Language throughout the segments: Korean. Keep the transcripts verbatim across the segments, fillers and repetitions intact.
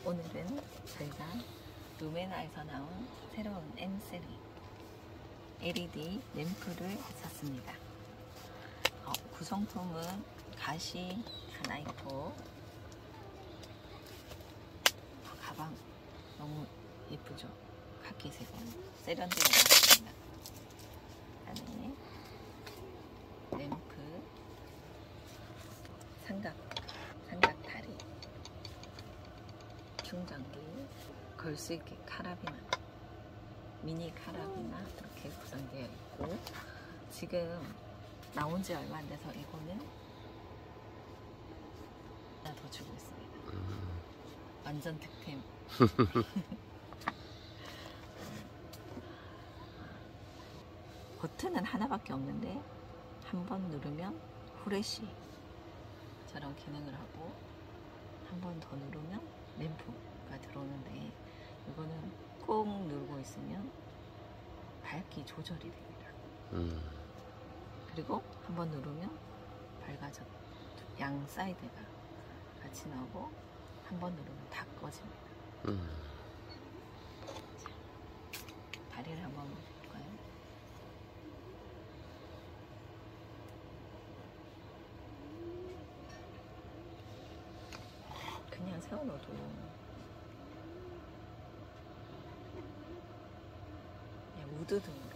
오늘은 저희가 루메나에서 나온 새로운 엠 쓰리 엘이디 램프를 샀습니다. 어, 구성품은 가시 하나 있고, 어, 가방 너무 예쁘죠? 카키색은 세련되게 나왔습니다. 안에 램프, 삼각, 삼각 다리, 충전기, 걸 수 있게 카라비나, 미니 카라비나 이렇게 구성되어 있고, 지금 나온 지 얼마 안 돼서 이거는 하나 더 주고 있습니다. 완전 득템. 버튼은 하나밖에 없는데 한 번 누르면 후레쉬처럼 기능을 하고, 한 번 더 누르면 램프가 들어오는데, 이거는 꾹 누르고 있으면 밝기 조절이 됩니다. 음. 그리고 한 번 누르면 밝아져, 양 사이드가 같이 나오고, 한 번 누르면 다 꺼집니다. 음. 자, 다리를 한번 볼까요? 그냥 세워놓어도 그냥 우드 등으로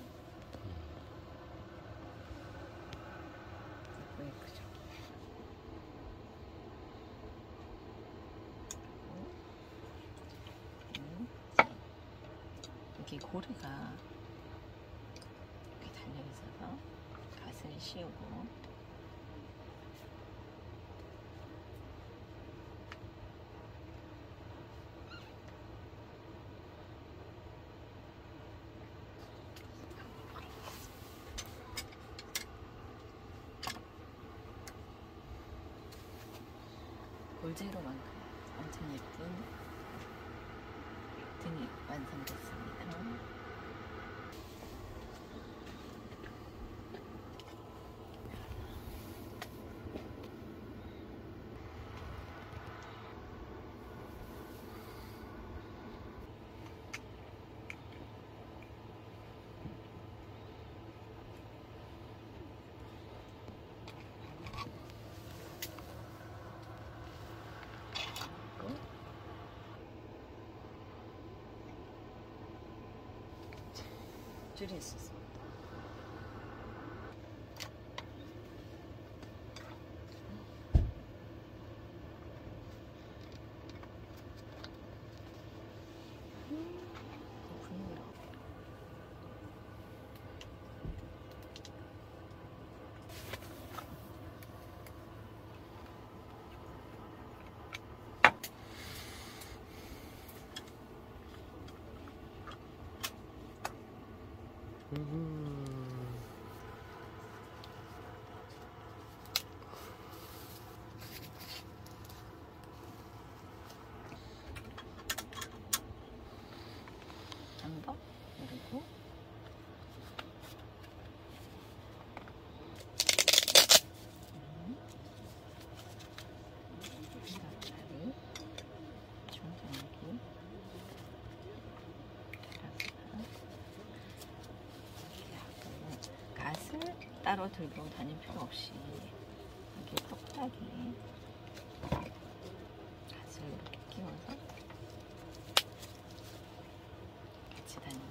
예쁘 예쁘죠? 음. 이렇게 고리가 이렇게 달려 있어서 갓을 씌우고, 골제로만큼 엄청 예쁜 등이 완성됐습니다. 줄일 수 있습니다. 한 번 누르고, 다리, 충전기, 갓을 따로 들고 다닐 필요 없이 이렇게 똑딱이 갓을 이렇게 끼워서 같이 다니면